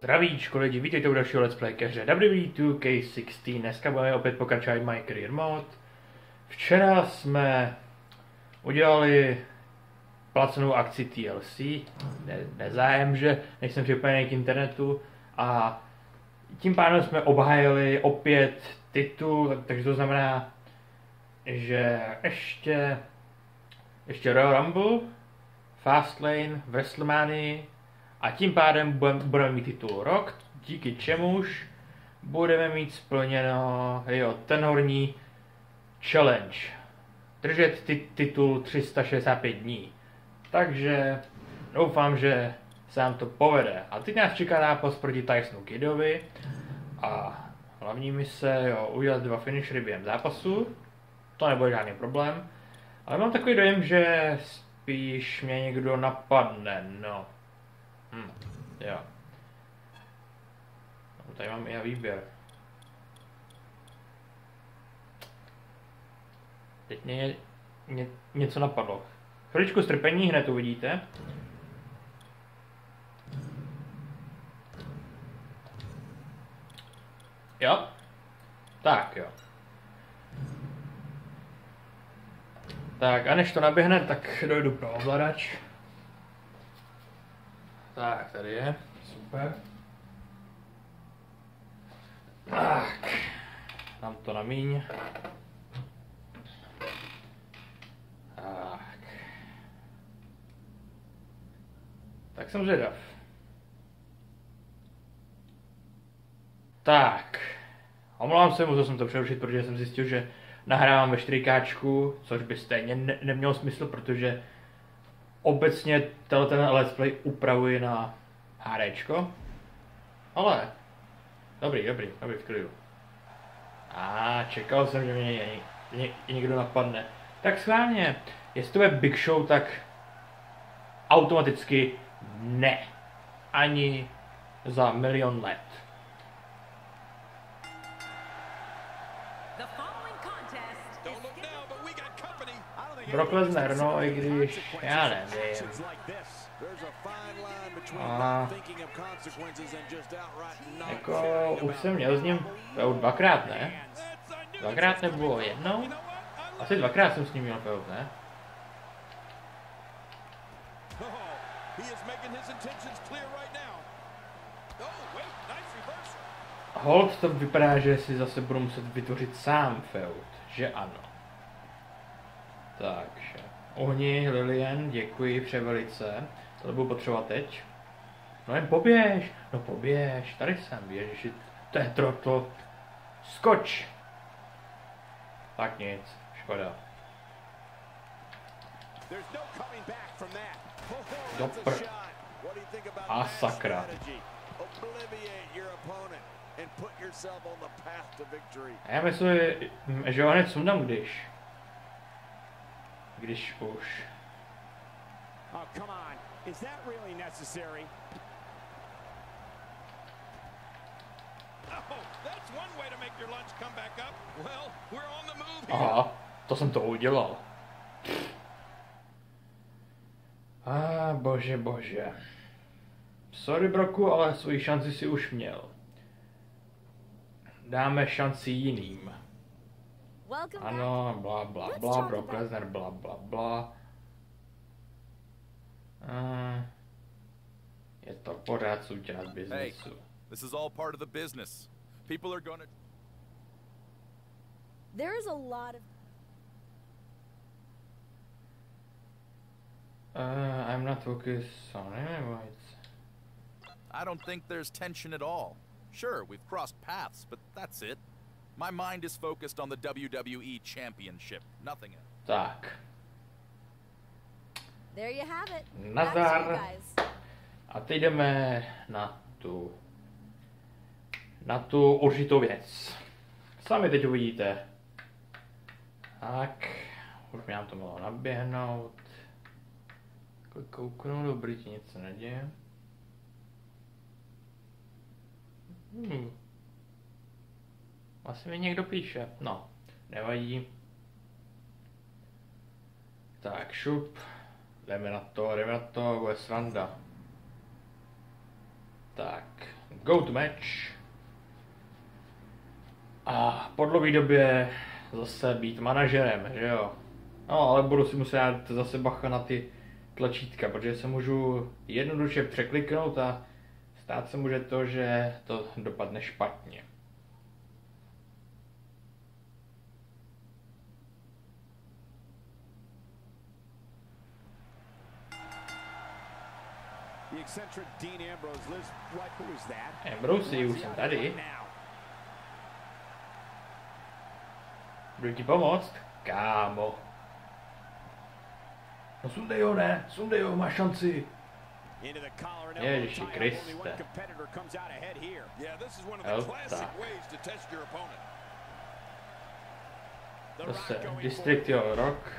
Zdravíčko lidi, vítejte u dalšího let's play ke hře WWE 2K16. Dneska budeme opět pokračovat My Career Mode. Včera jsme udělali placenou akci TLC, nezájem, že nejsem připojený k internetu, a tím pádem jsme obhájili opět titul, takže to znamená, že ještě Royal Rumble, Fastlane, WrestleMania, a tím pádem budeme mít titul rok, díky čemuž budeme mít splněno ten horní challenge. Držet titul 365 dní. Takže doufám, že se nám to povede. A teď nás čeká zápas proti Tysonu Kiddovi a hlavní mise udělat 2 finishery během zápasu. To nebude žádný problém. Ale mám takový dojem, že spíš mě někdo napadne, no. Jo. No, tady mám i já výběr. Teď mě něco napadlo. Chviličku strpení, hned uvidíte. Jo. Tak jo. Tak a než to naběhne, tak dojdu pro ovladač. Tak, tady je, super. Tak, dám to na míň. Tak jsem zvědav. Tak, omlouvám se, musel jsem to přerušit, protože jsem zjistil, že nahrávám ve 4K, což by stejně nemělo smysl, protože obecně ten let's play upravuje na HDčko, ale dobrý, v klidu. Čekal jsem, že mě někdo napadne. Tak schválně, jestli to je Big Show, tak automaticky ne. Ani za milion let. Brock Lesnar, no, i když, já nevím. Jako, už jsem měl s ním dvakrát, ne? Dvakrát nebo jednou? Asi dvakrát jsem s ním měl feud, ne? Hold to vypadá, že si zase budu muset vytvořit sám feud, že ano. Takže, ohni, Lilian, děkuji převelice. To budu potřebovat teď. No jen poběž, no poběž, tady jsem, ježiši, to je trotl. Skoč! Tak nic, škoda. A sakra. A já myslím, že ho hned sundám, když už. Aha, to jsem to udělal. Bože. Sorry, Broku, ale svoji šanci si už měl. Dáme šanci jiným. Ano, bla, Brock Lesnar, bla. Je to pořád součást biznesu. Hey, this is all part of the business. People are gonna... There is a lot of... I'm not focused on anyways. I don't think there's tension at all. Sure, we've crossed paths, but that's it. My mind is focused on the WWE Championship, nothing else. Tak. There you have it. Nazdar. A teď jdeme na tu určitou věc. Sami teď uvidíte. Tak, už mi nám to mohlo naběhnout. Kouknu, dobrý, ti nic se neděje. Asi mi někdo píše, no, nevadí. Tak, šup, jdeme na to, bude sranda. Tak, go to match. A po dlouhé době zase být manažerem, že jo? No, ale budu si muset dát zase bacha na ty tlačítka, protože se můžu jednoduše překliknout a stát se může to, že to dopadne špatně. Ambrose, už jsem tady. Budu ti pomoct? Kámo. No sundej ho, ne? Sundej ho, máš šanci. Ježiši Kriste. Elta. Zase District Rock.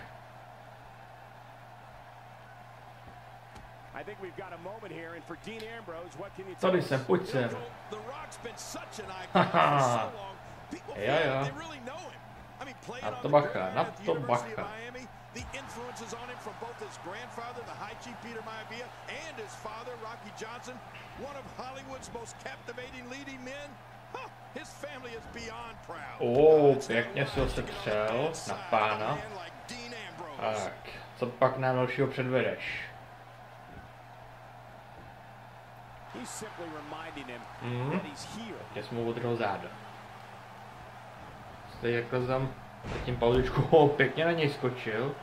Tady jsem, pojď sem. Haha. Jo. Na to bacha, na to bacha. The influences on him from both his grandfather, the High Chief Peter Maivia, and his father, Rocky Johnson, one of Hollywood's most captivating leading men. Huh, his family is beyond proud. Pěkně si ho setřel na pána. Tak, co pak nám dalšího předvedeš? Teď jsme mu odrhl záda. Stej jako tam zatím pauzičku, pěkně na něj skočil.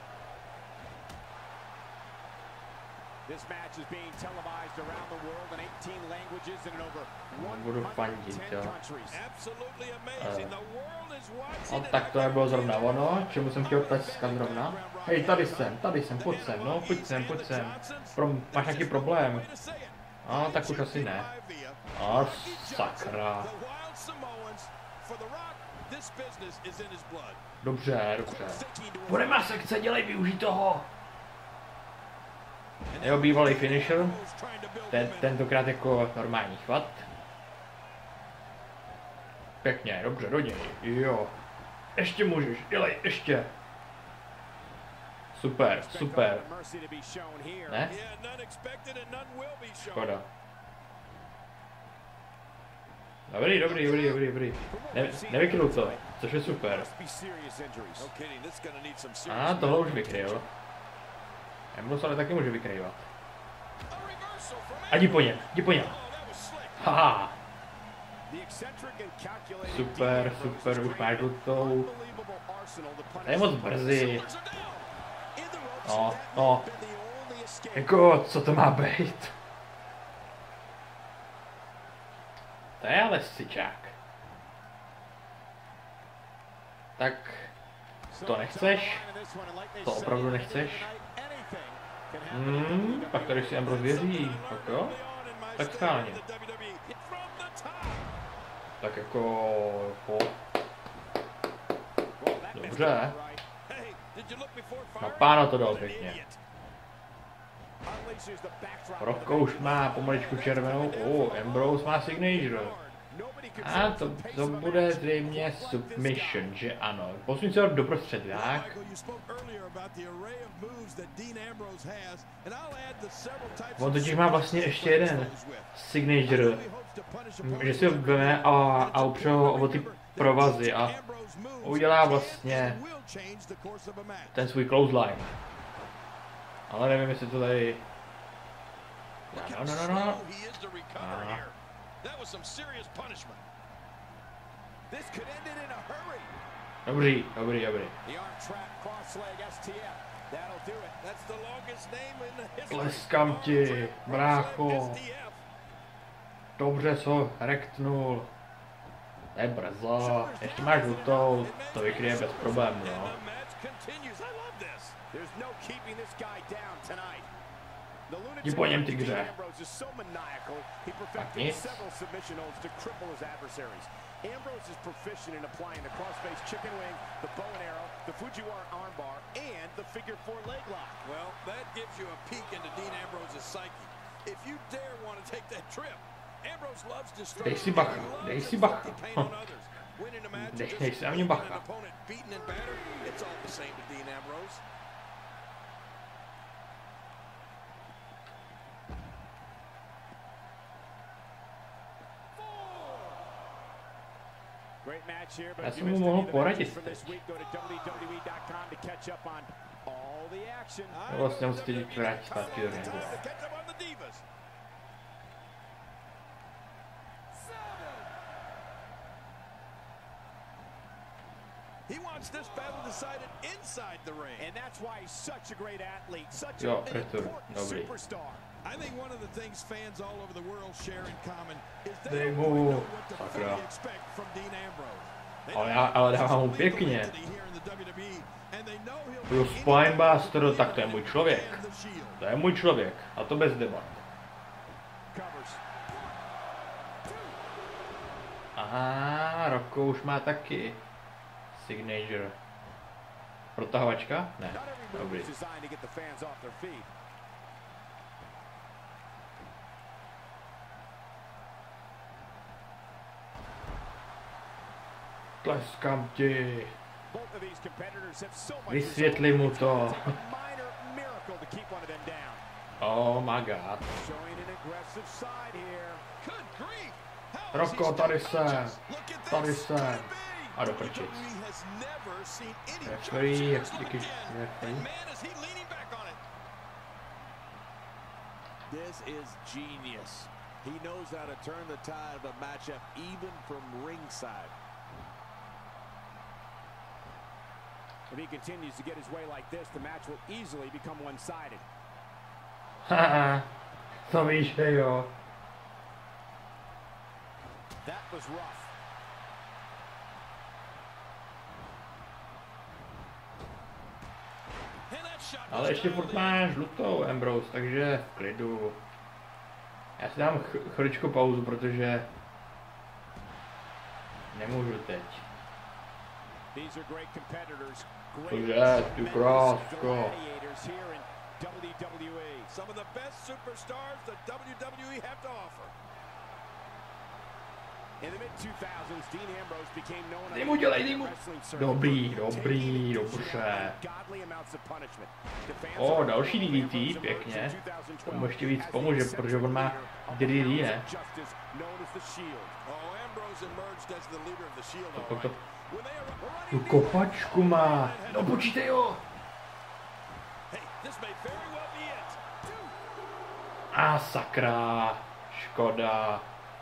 Budu fandit, jo. No tak to nebylo zrovna ono, čemu jsem chtěl tleskat zrovna. Hej, tady jsem, pojď sem, no, pojď sem. Máš nějaký problém? No, tak už asi ne. No, sakra. Dobře. Budeme sekce, dělej, využij toho. Jeho bývalý finisher. Tentokrát jako normální chvat. Pěkně, dobře, do něj. Jo. Ještě můžeš, dělej, ještě. Super. Ne? Škoda. Dobrý. Nevykryl to, což je super. A tohle už vykryl. Ambrose ale taky může vykrývat. A jdi po něm. Haha. Super, už máš žlutou. To je moc brzy. No. Jako, co to má být? To je ale sičák. Tak, to nechceš? To opravdu nechceš? Pak tady si Ambrose věří, tak jo? Tak schválně. Tak jako... Dobře. No pána to dal pěkně. Rocko už má pomaličku červenou. Ambrose má signature. A to bude zřejmě submission, že ano. Posuň se ho doprostřed, tak. On totiž má vlastně ještě jeden signature. Že si ho veme a upře ho o ty provazy a udělá vlastně ten svůj clothesline. Ale nevím, jestli to tady... No. Dobrý. Tleskám ti, brácho. Dobře so rektnul. To je brzo. Ještě máš žlutou, to vykryje bez problémů, no. Jdi po něm, tygře. Tak nic. Ambrose is proficient in applying the crossface chicken wing, the bow and arrow, the Fujiwara armbar, and the figure four leg lock. Well, that gives you a peek into Dean Ambrose's psyche. If you dare want to take that trip, Ambrose loves destroying. Dej si bacha. Dej si na mě bacha. It's all the same to Dean Ambrose. Já jsem mu mohl poradit teď. Já vlastně musím teď vrátit zpátky do ringu. He wants this battle decided inside the ring. And that's why he's such a great athlete, such Jo, an important dobrý. superstar. I think one of the things fans all over the world share in common is they don't really know what to fully expect from Dean Ambrose. Ale dávám mu pěkně. Byl Spinebuster, tak to je můj člověk. To je můj člověk. A to bez debat. Aha, Rocco už má taky signature. Protahovačka? Ne. Dobrý. Tleskám ti. Vysvětli mu to. Oh my god. Rocco, tady jsem. Tady jsem. A do prčic. Referee, referee. This is genius. He knows how to turn the tide of a matchup even from ringside. If he continues to get his way like this, the match will easily become one-sided. Haha, to víš, že jo. That was rough. Ale ještě furt máš žlutou, Ambrose, takže v klidu. Já si dám chviličku pauzu, protože nemůžu teď. Cože, ty krásko. Dej mu, dělej, dej mu. Dobrý, dobrý, dobře. O, další DDT, pěkně. Tomu ještě víc pomůže, protože on má DDT, ne? Tu kopačku má. No počítej jo. A sakra, škoda.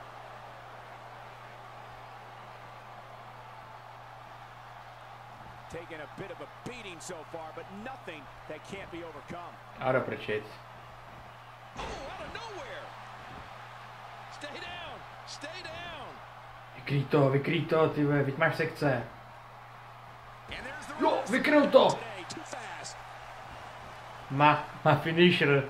Taking a bit of a beating so far, but nothing that can't be overcome. A do prčic. Oh, out of nowhere. Stay down. Stay down. Vykrý to, ty vole, teď máš sekce. Jo, vykryl to. Má finisher.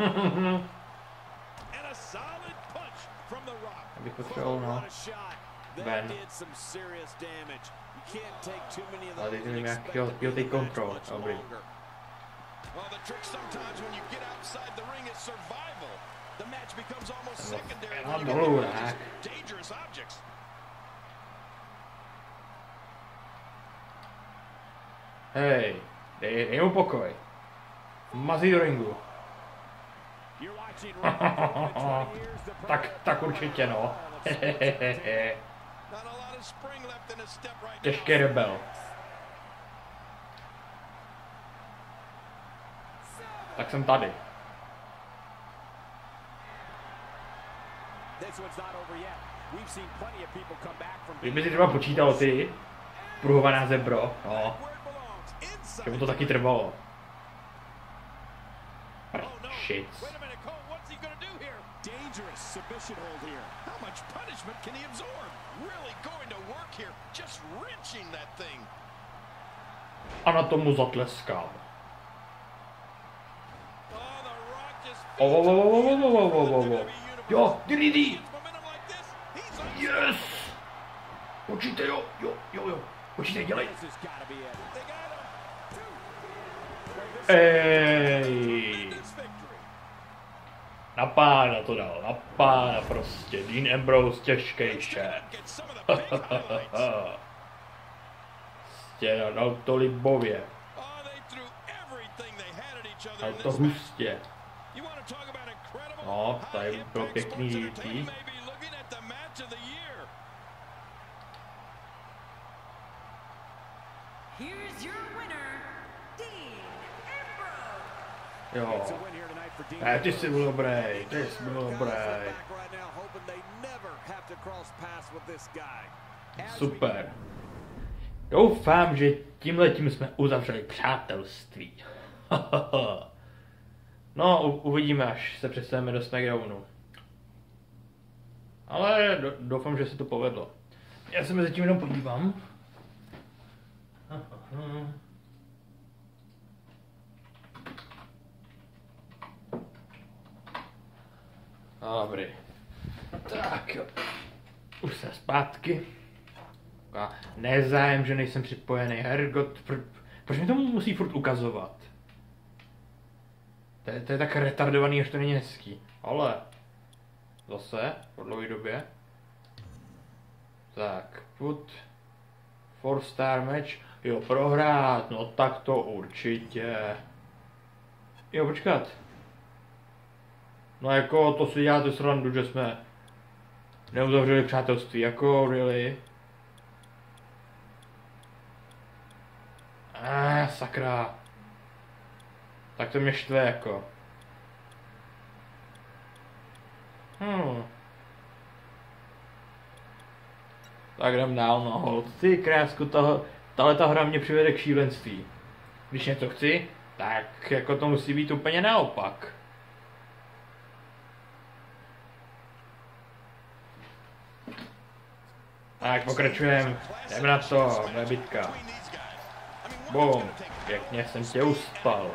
Abych potřeboval, no. Ven. Ale teď nevím, jak jo, teď kontrol. Dobrý. No, dolů, tak. Hej, dej mu pokoj. Mazí do ringu. tak určitě, no. Těžký rebel. Tak jsem tady. Kdyby si třeba počítal ty, pruhovaná zebro, no. Že mu to taky trvalo. Shit. Dangerous submission hold here. How much punishment can he absorb? Really going to work here, just wrenching that thing. A na tomu zatleskám. Jo, DDT. Yes. Počítej, jo. Počítej, dělej. Ej. Na pána to dal, na pána prostě. Dean Ambrose, těžkej šéf. Stěna, dal to libově. Dal to hustě. No, tady bylo pěkný DDT. Jo. Ty jsi byl dobrý, ty jsi byl dobrý. Super. Doufám, že tímhletím jsme uzavřeli přátelství. No, uvidíme, až se přestaneme do Smackdownu. Ale doufám, že se to povedlo. Já se mezi tím jenom podívám. Dobrý. Tak jo. Už jsem zpátky. A nezájem, že nejsem připojený. Hergot, proč mi to musí furt ukazovat? To je tak retardovaný, až to není hezký. Ale zase, po dlouhé době. Tak, put 4-star match. Jo, prohrát, no tak to určitě. Jo, počkat. No jako, to si děláte srandu, že jsme neuzavřeli přátelství, jako, really? Sakra. Tak to mě štve, jako. Tak jdem dál, no hold. Ty krásku, tahleta hra mě přivede k šílenství. Když něco chci, tak jako to musí být úplně naopak. Tak pokračujeme, jdeme na to, bitka. Bum, pěkně jsem tě uspal.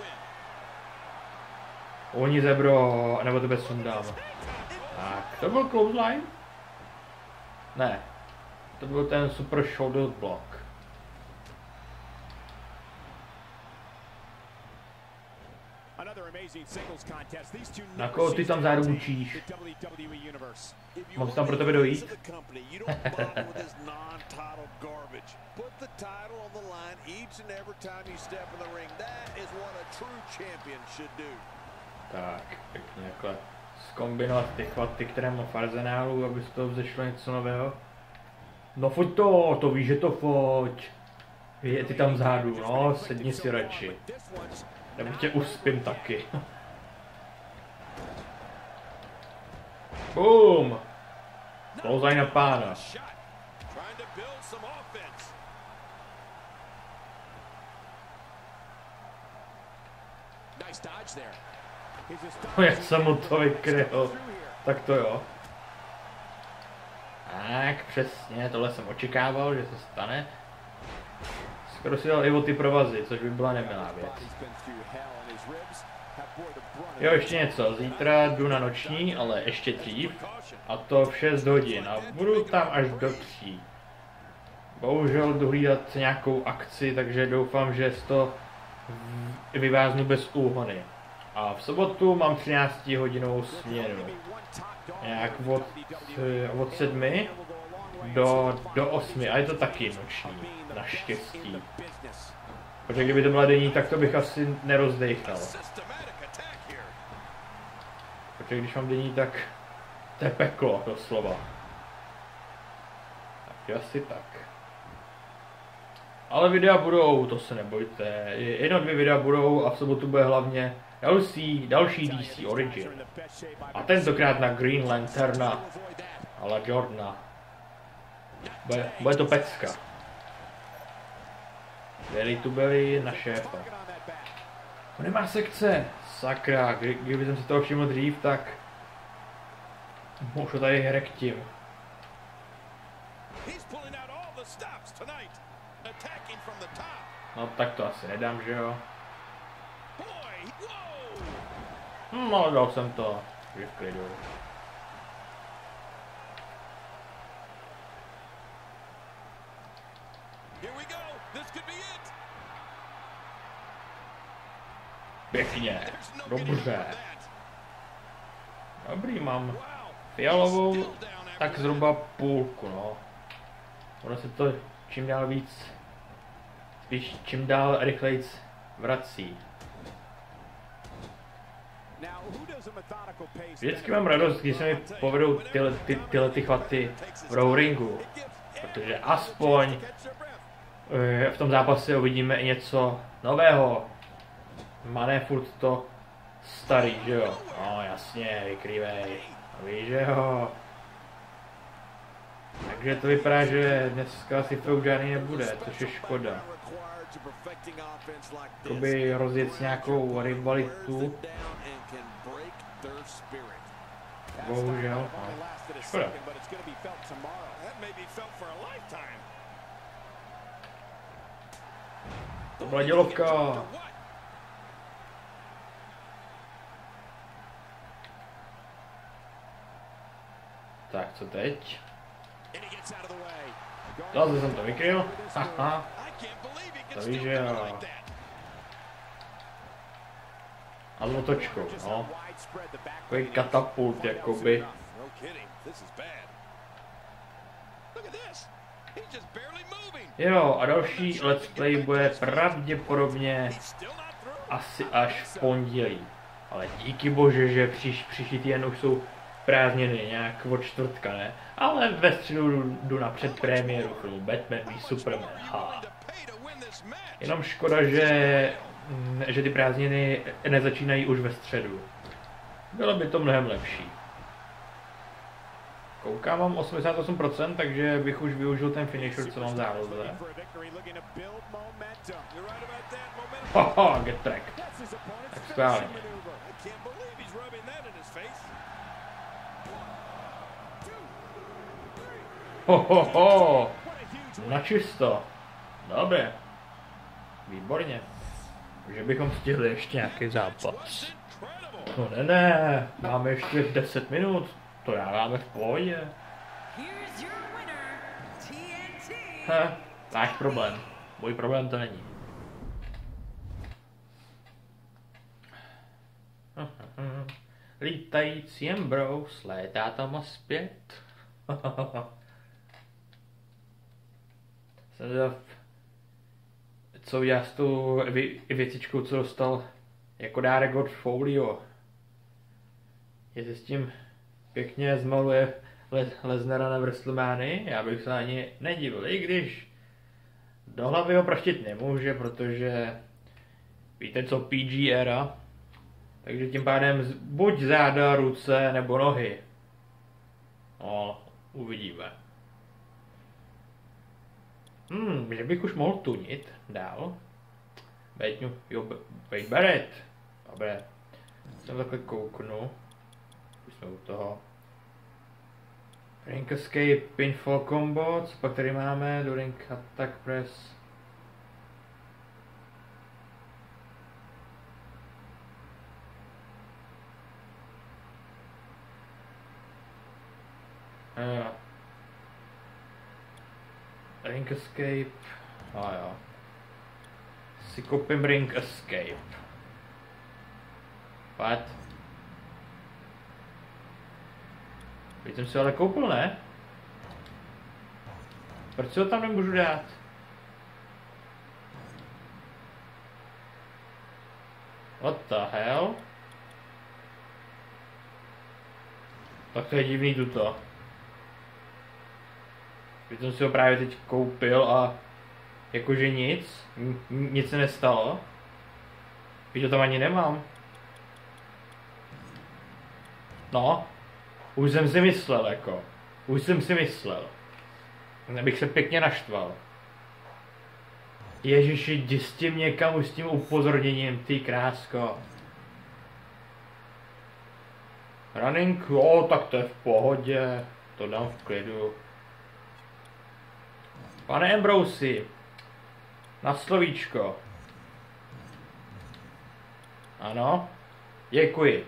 Oni zebro, nebo tebe sundám. Tak, to byl clothesline? Ne, to byl ten super shoulder block. Na koho ty tam zároveň učíš? Mám tam pro tebe dojít? Tak, pěkně takhle zkombinovat ty chvaty, které mám v arzenálu, aby z toho vzešlo něco nového. No foť to víš, že to foť. Je ty tam vzadu, no, sedni si radši. Nebo tě uspím taky. Boom! Close na pána. Jak jsem mu to vykryl. Tak to jo. Tak, přesně, tohle jsem očekával, že se stane. Skoro si dal i o ty provazy, což by byla nemilá věc. Jo, ještě něco, zítra jdu na noční, ale ještě dřív, a to v 6 hodin a budu tam až do 3. Bohužel jdu hlídat nějakou akci, takže doufám, že to vyváznu bez úhony. A v sobotu mám 13 hodinovou směnu. Nějak od 7 do 8 a je to taky noční, naštěstí. Protože kdyby to byla denní, tak to bych asi nerozdejchal. Protože když mám denní, tak to je peklo, doslova. Tak asi tak. Ale videa budou, to se nebojte. 1-2 videa budou a v sobotu bude hlavně další DC Origin. A tentokrát na Green Lanterna a la Jordana. Bude to pecka. Belly to belly na šéfa. On nemá sekce. Sakra, kdyby jsem si toho všiml dřív, tak už ho tady hrektím. No tak to asi nedám, že jo? No, dal jsem to, že v klidu. Pěkně, dobře. Dobrý, mám fialovou, tak zhruba půlku, no. Ono se to čím dál víc, spíš čím dál rychlejc vrací. Vždycky mám radost, když se mi povedou tyhle chvaty v row ringu, protože aspoň v tom zápase uvidíme i něco nového. Má ne furt to starý, že jo? No jasně, vykrývej. Víš, že jo? Takže to vypadá, že dneska si to už žádný nebude, což je škoda. Jakoby rozjet nějakou rivalitu. Bohužel, no. Škoda. To byla dělovka. Tak, co teď? Zase jsem to vykryl. Haha. To víš, že jo. A s otočkou, no. Takový katapult, jakoby. Jo, a další let's play bude pravděpodobně asi až v pondělí. Ale díky bože, že příští týden už jsou prázdniny, nějak od čtvrtka, ne? Ale ve středu jdu na předpremiéru filmu Batman v Superman. Ha. Jenom škoda, že ty prázdniny nezačínají už ve středu. Bylo by to mnohem lepší. Koukám, mám 88%, takže bych už využil ten finisher, co mám v záloze. Haha, get track. Tak správně. Ho. Načisto. Dobře. Výborně. Že bychom stihli ještě nějaký zápas. No ne, máme ještě 10 minut. To dáváme v pohodě. Náš problém. Můj problém to není. Lítající Ambrose létá tam a zpět. Jsem zdav, co udělá s tou věcičkou, co dostal jako dárek od Folio. Jestli s tím pěkně zmaluje Lesnara na WrestleManii, já bych se ani nedivil, i když do hlavy ho praštit nemůže, protože víte co, PG era, takže tím pádem buď záda, ruce nebo nohy. No, uvidíme. Že bych už mohl tunit dál. Wait Barrett. Dobré. Jsem takhle kouknu. Už jsme u toho. Ring Escape, Pinfall Combo, co pak tady máme? Do Ring Attack Press. Ring Escape. A jo. Si koupím Ring Escape. What? Teď jsem si ale koupil, ne? Proč si ho tam nemůžu dát? What the hell? Tak to je divný tuto. Teď jsem si ho právě teď koupil a jakože nic se nestalo. Teď to tam ani nemám. No, už jsem si myslel jako. Abych se pěkně naštval. Ježiši, jdi s tím někam už s tím upozorněním, ty krásko. Running, jo, tak to je v pohodě. To dám v klidu. Pane Ambrosey, na slovíčko. Ano, děkuji.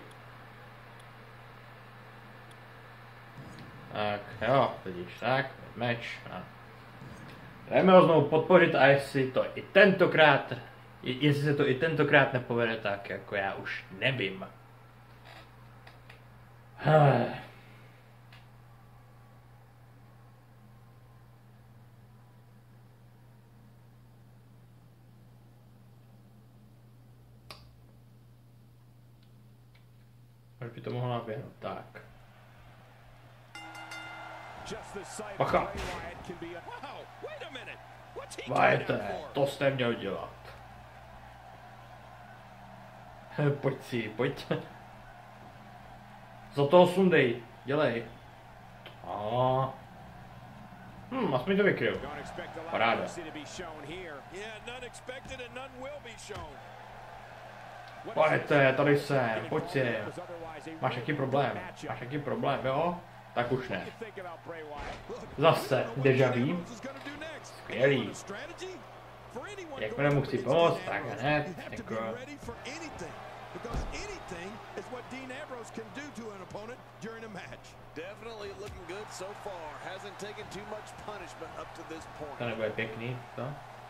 Tak, jo, vidíš, tak, meč. Jdeme ho znovu podpořit a jestli se to i tentokrát nepovede, tak jako já už nevím. Až by to mohlo naběhnout, tak. Bacha. Vajete, to jste měl dělat. Pojď si, pojď. Za toho sundej, dělej. Aspoň to vykryl. Paráda. Pojďte, tady jsem, pojď si. Máš jaký problém? Máš jaký problém, jo? Tak už ne. Zase, déjà vu. Skvělý. Jakmile mu chci pomoct, tak hned, jako... To nebude pěkný, to?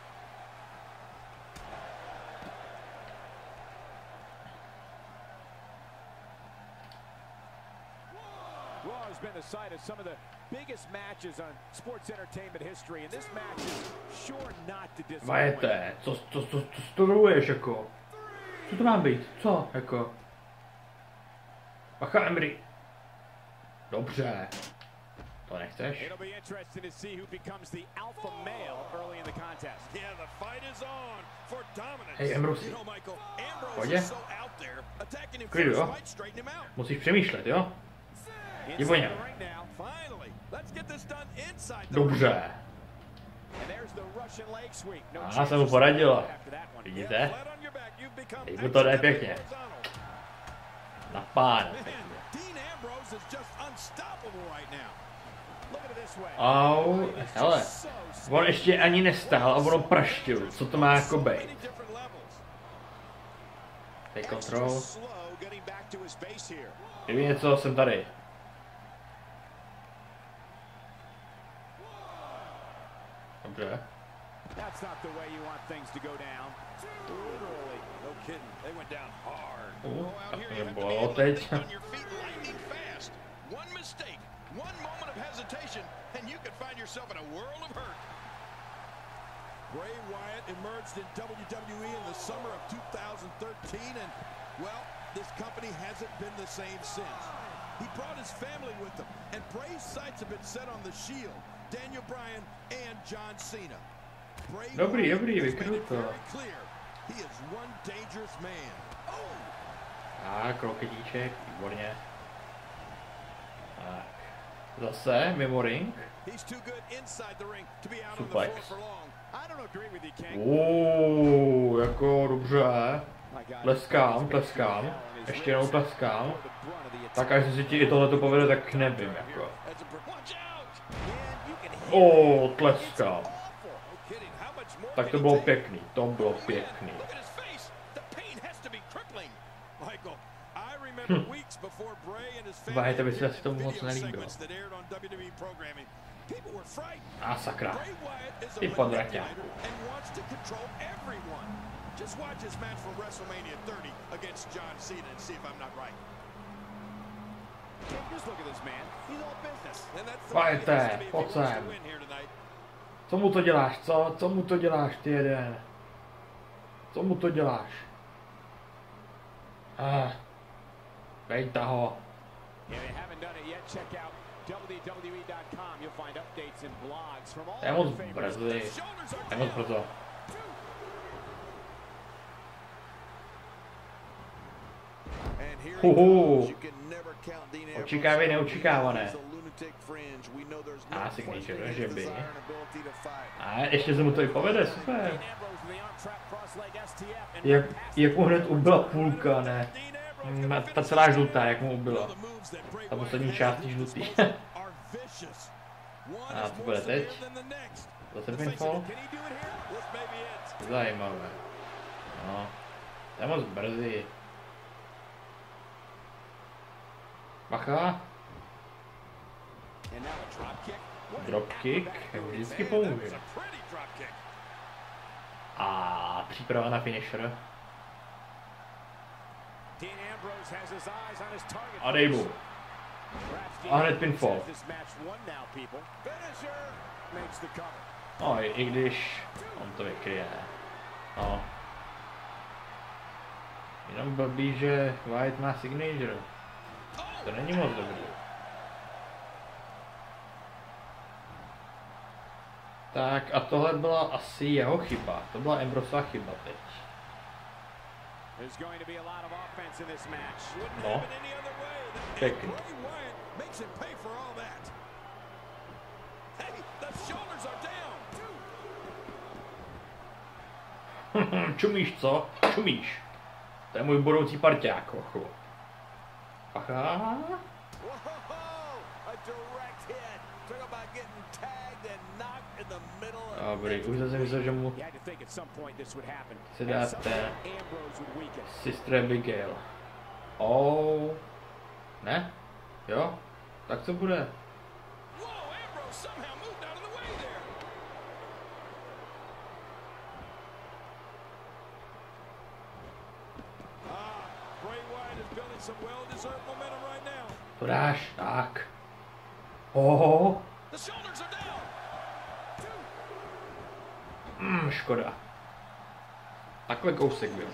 Raw has been the site of some of the biggest matches on sports entertainment history, and this match is sure not to disappoint. Vajete, co to ruluješ, jako? Co to má být? Co, jako? Bacha, Emery. Dobře. To nechceš? It'll be interesting to see who becomes the alpha male early in the contest. Yeah, the fight is on for dominance. Hej, Ambrose. Pojď. Klidu, jo? Musíš přemýšlet, jo? Jdi po něm. Dobře. Já jsem mu poradil. Vidíte? Teď mu to jde pěkně. Na pán. Au, hele. On ještě ani nestál a ono praštil. Co to má jako bejt? Take control. Kdyby něco, jsem tady. Dobře. That's not the way you want things to go down. Literally, no kidding. They went down hard. Tak to nebylo teď. One mistake, one moment of hesitation, and you could find yourself in a world of hurt. Bray Wyatt emerged in WWE in the summer of 2013, and, well, this company hasn't been the same since. He brought his family with him, and Bray's sights have been set on the Shield, Daniel Bryan, and John Cena. Dobrý, vykryl to. He is one dangerous man. Kroketíček, výborně. Tak. Zase, mimo ring. Suplex. Jako dobře. Tleskám. Ještě jednou tleskám. Tak až si ti i tohleto povede, tak nevím, jako. Tleskám. Tak to bylo pěkný, Vajte, by se asi tomu moc nelíbilo. A sakra. Ty podraťáku. Vajte, pojď sem. Co mu to děláš, co? Co mu to děláš, ty jeden? Co mu to děláš? Bejta ho. To je moc brzy. To je moc brzo. Očekávají neočekávané. Signature, že by. Ještě se mu to i povede, super. Jak mu hned ubila půlka, ne? Ta celá žlutá, jak mu ubila. Ta poslední část žlutý. A to bude teď. Zase pinfall. Zajímavé. No. To je moc brzy. Bacha. Dropkick, vždycky pomůže. A příprava na finisher. A dej mu. A hned pinfall. I když on to vykryje. No. Jenom blbý, že Wyatt má signature. To není moc dobrý. Tak a tohle byla asi jeho chyba. To byla Ambrosova chyba teď. No. Pěkný. Čumíš, co? Čumíš. To je můj budoucí parťák, ochu. Aha. Dobrý, už zase myslel, že mu se dáte Sister Abigail. Oh. Ne? Jo? Tak co bude? To dáš, tak. Oh. Škoda. Takhle kousek byl.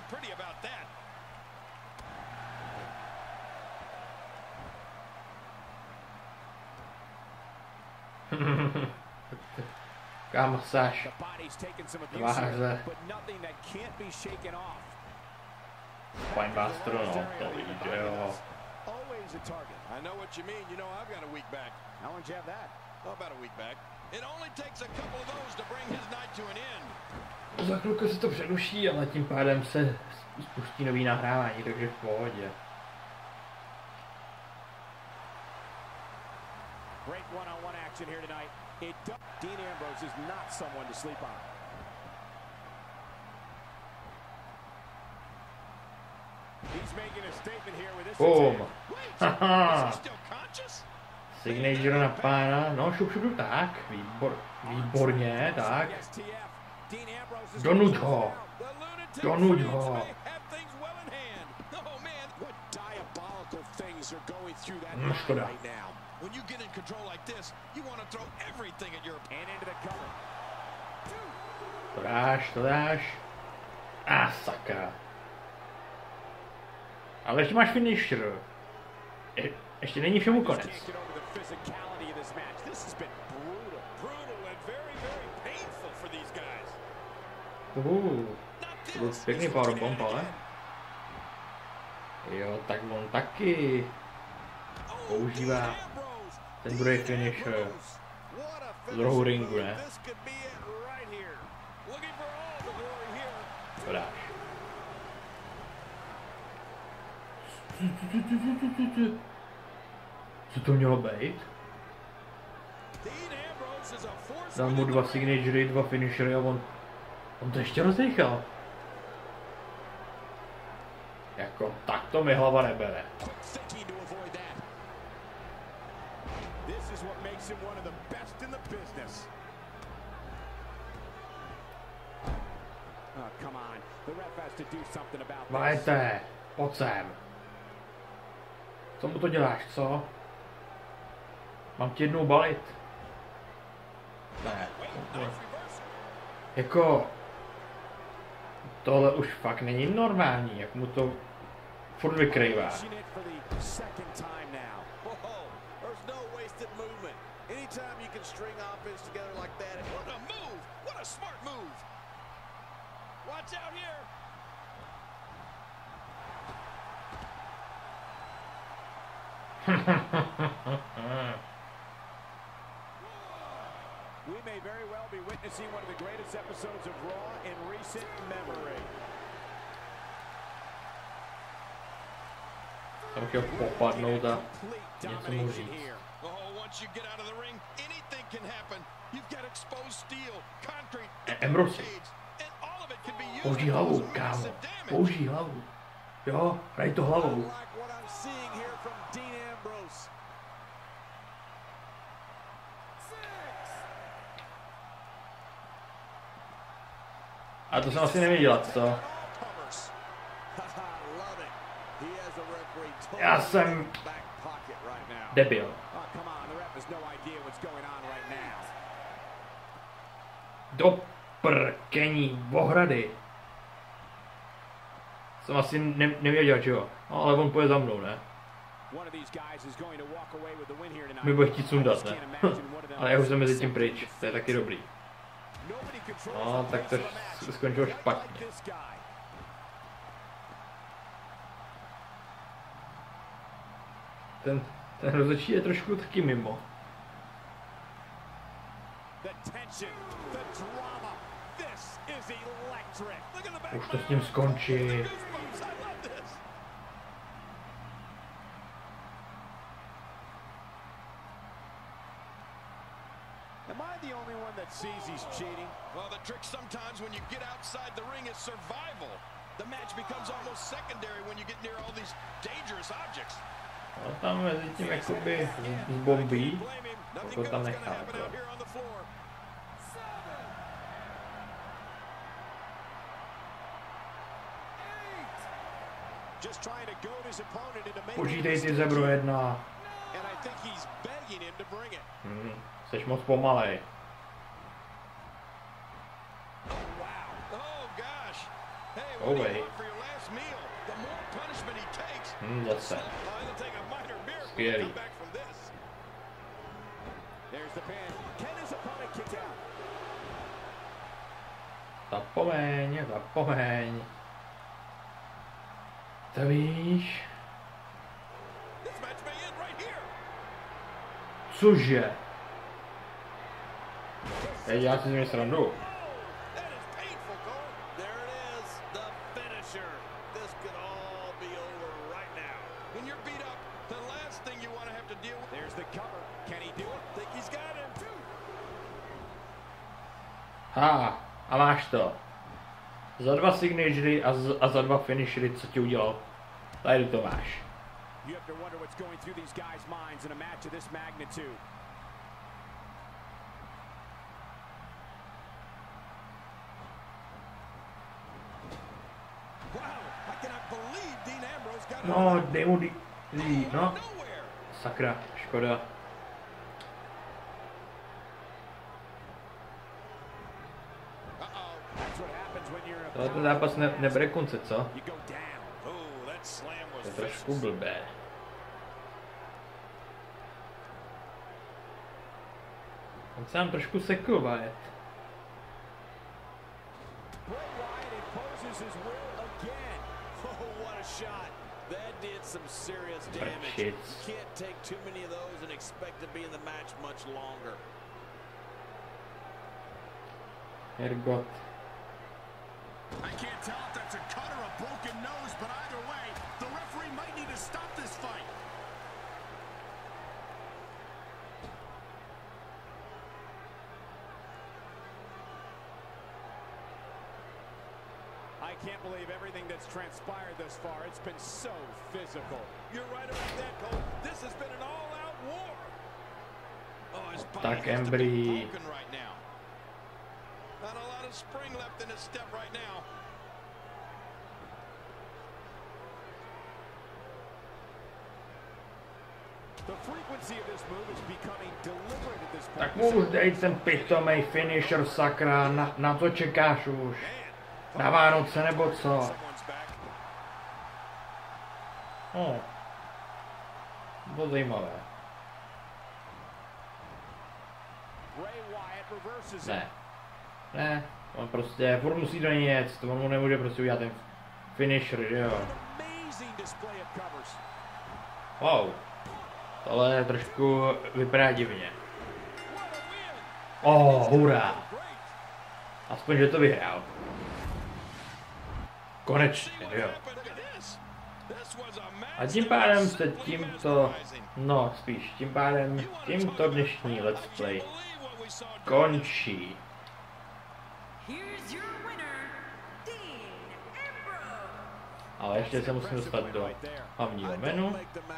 Kam sáš? Tváře. Spinebuster, no, to víš, že jo. I know what you mean. You know I've got a weak back. How long did you have that? Oh, about a week back. It only takes a couple of those to bring his night to an end. Za chvilku se to přeruší, ale tím pádem se spustí nový nahrávání, takže v pohodě. Great one-on-one action here tonight. Dean Ambrose is not someone to sleep on. He's making a statement here with this. Boom. Haha. Signature na pána. No, šup, tak. Výborně, tak. Donuť ho. Donuť ho. Škoda. To dáš. Sakra. Ale ještě máš finisher. Ještě není všemu konec. To byl pěkný powerbomb, ale. Jo, tak on taky používá ten druhý finisher z rohu ringu, ne? To dáš. Co to mělo být? Dal mu 2 signatury, 2 finishery a on to ještě rozdechal. Jako, tak to mi hlava nebere. Vajte, pojď sem. Co mu to děláš, co? Mám ti jednou balit? Ne. Jako... Tohle už fakt není normální, jak mu to furt vykrývá. We may very well be witnessing one of the greatest episodes of Raw in recent memory. Jsem chtěl popadnout a něco mu říct. Ambrose. Použij hlavu, kámo. Použij hlavu. Jo, hraj to hlavou. A to jsem asi nevěděl, co? Já jsem debil. Do prkení ohrady. Jsem asi nevěděl, že jo? No, ale on půjde za mnou, ne? My bude chtít sundat, ne? Ale já už jsem mezi tím pryč, to je taky dobrý. No, tak to skončilo špatně. Ten rozhodčí je trošku taky mimo. Už to s ním skončí. Am I the only one that sees he's cheating? Well, the trick sometimes when you get outside the ring is survival. The match becomes almost secondary when you get near all these dangerous objects. No tam mezi tím jakoby zbombí, to tam nechá. Počítej si Zebro 1. Jseš moc pomalej. Ovej. Zase. Skvělý. Zapomeň. To víš. Cože? Já si z mě srandu. A máš to. Za 2 signatury a za 2 finishery, co ti udělal. Tady to máš. No, dej mu no. Sakra, škoda. Ten zápas nebere konce, co? To je trošku blbé. On se nám trošku sekl, Wyatt. Prčic. Hergot. I can't tell if that's a cut or a broken nose, but either way, the referee might need to stop this fight. I can't believe everything that's transpired thus far. It's been so physical. You're right about that, Cole. This has been an all-out war. Oh, his body has to be broken right now. Not a lot of spring left in his step right now. The frequency of this move is becoming deliberate at this point. Tak mu už dej ten pitomej finisher, sakra, na to čekáš už. Na Vánoce nebo co? Bylo zajímavé. Ne, on prostě furt musí do něj jet, to on mu nemůže prostě udělat ten finisher, že jo. Wow, tohle trošku vypadá divně. Hurá. Aspoň, že to vyhrál. Konečně, jo. A tím pádem se tímto dnešní let's play končí. Ale ještě se musím dostat do hlavního menu.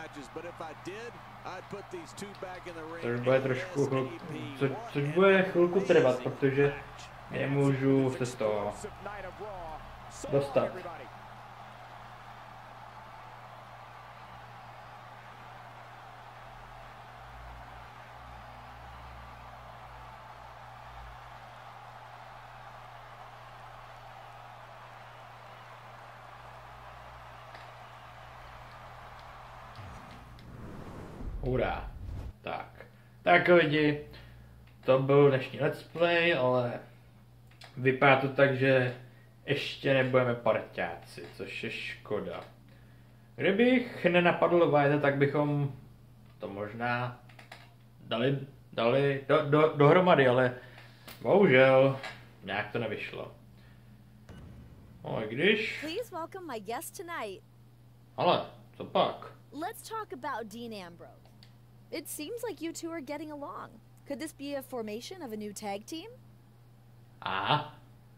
Což bude trošku což bude chvilku trvat, protože nemůžu se z toho dostat. Hurá. Tak lidi, to byl dnešní let's play, ale vypadá to tak, že ještě nebudeme parťáci, což je škoda. Kdybych nenapadl White, tak bychom to možná dali dohromady, ale bohužel nějak to nevyšlo. No i když... Please welcome my guest tonight. Ale, co pak? Let's talk about Dean Ambrose. It seems like you two are getting along. Could this be a formation of a new tag team? Aha.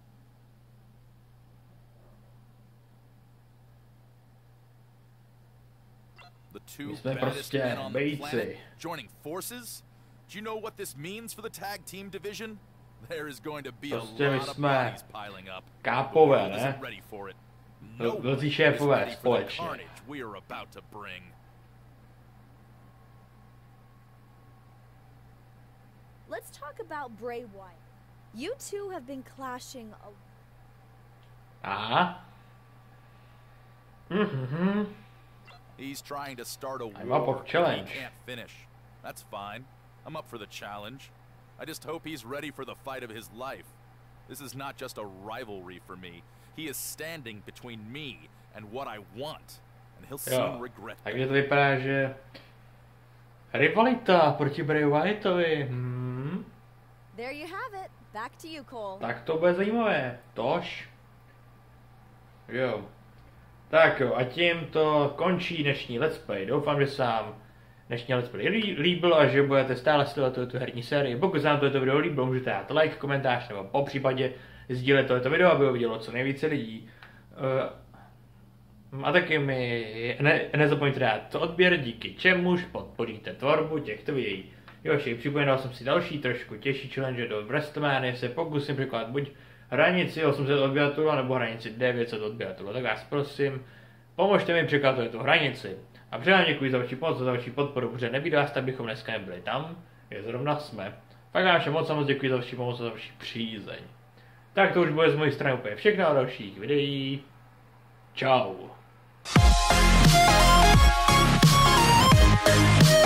The two baddest men on the planet joining forces? Do you know what this means for the tag team division? There is going to be a lot of bodies piling up. Kápové, ne? Isn't ready for it. Velcí šéfové společně. We are about to bring. Let's talk about Bray Wyatt. You two have been clashing a... Aha. He's trying to start a I'm up for war challenge. he can't finish. That's fine. I'm up for the challenge. I just hope he's ready for the fight of his life. This is not just a rivalry for me. He is standing between me and what I want, and he'll soon regret it. Takže to vypadá, že rivalita proti Bray Wyattovi. There you have it. Back to you, Cole. Tak to bude zajímavé. Tož. Jo. Tak jo, a tím to končí dnešní let's play. Doufám, že se vám dnešní let's play líbil a že budete stále sledovat tu herní sérii. Pokud se vám toto video líbilo, můžete dát like, komentář nebo po případě sdílet tohleto video, aby ho vidělo co nejvíce lidí. A taky mi nezapomeňte dát to odběr, díky čemuž podpoříte tvorbu těchto videí. Jo, připomínal jsem si další trošku těžší challenge do WrestleMania, se pokusím překládat buď hranici 800 odběratelů, nebo hranici 900 odběratelů. Tak vás prosím, pomožte mi překládat tu hranici. A předem děkuji za vaši pomoc, za vaši podporu, protože nebýt vás, tak bychom dneska nebyli tam, kde zrovna jsme. Tak vám všem moc děkuji za vaši pomoc a za vaši přízeň. Tak to už bude z mojí strany úplně všechno a dalších videí. Čau.